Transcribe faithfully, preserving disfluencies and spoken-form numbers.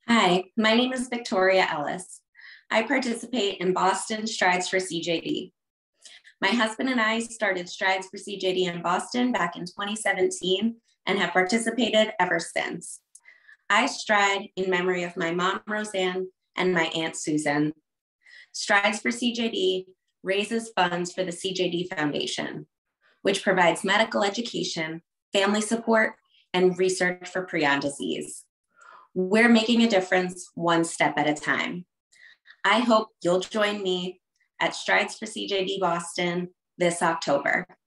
Hi, my name is Victoria Ellis. I participate in Boston Strides for C J D. My husband and I started Strides for C J D in Boston back in twenty seventeen and have participated ever since. I stride in memory of my mom, Roseanne, and my aunt, Susan. Strides for C J D raises funds for the C J D Foundation, which provides medical education, family support, and research for prion disease. We're making a difference one step at a time. I hope you'll join me at Strides for C J D Boston this October.